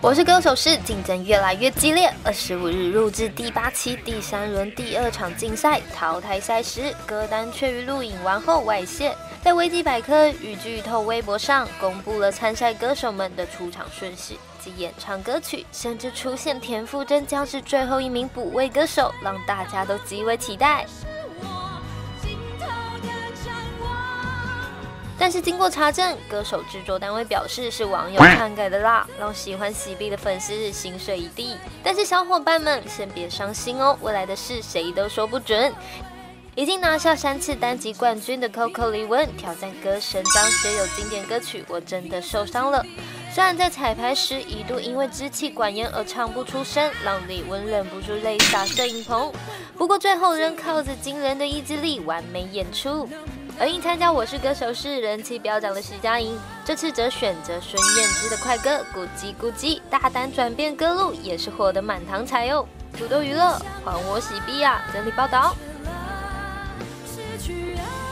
我是歌手是竞争越来越激烈。25日录制第8期第3轮第2场竞赛淘汰赛时，歌单却于录影完后外泄。在维基百科与剧透微博上公布了参赛歌手们的出场顺序及演唱歌曲，甚至出现田馥甄将是最后一名补位歌手，让大家都极为期待。但是经过查证，歌手制作单位表示是网友篡改的啦，让喜欢喜碧的粉丝心碎一地。但是小伙伴们先别伤心哦，未来的事谁都说不准。已经拿下3次单集冠军的 Coco 李玟挑战歌神张学友经典歌曲《我真的受伤了》。虽然在彩排时一度因为支气管炎而唱不出声，让李玟忍不住泪洒摄影棚，不过最后仍靠着惊人的意志力完美演出。而因参加《我是歌手》是人气飙涨的徐佳莹，这次则选择孙燕姿的快歌《咕叽咕叽》，大胆转变歌路，也是获得满堂彩哦。土豆娱乐还我喜碧啊整理报道。失去爱